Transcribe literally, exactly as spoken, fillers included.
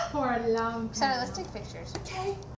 For a long time. Sorry, let's take pictures. Okay.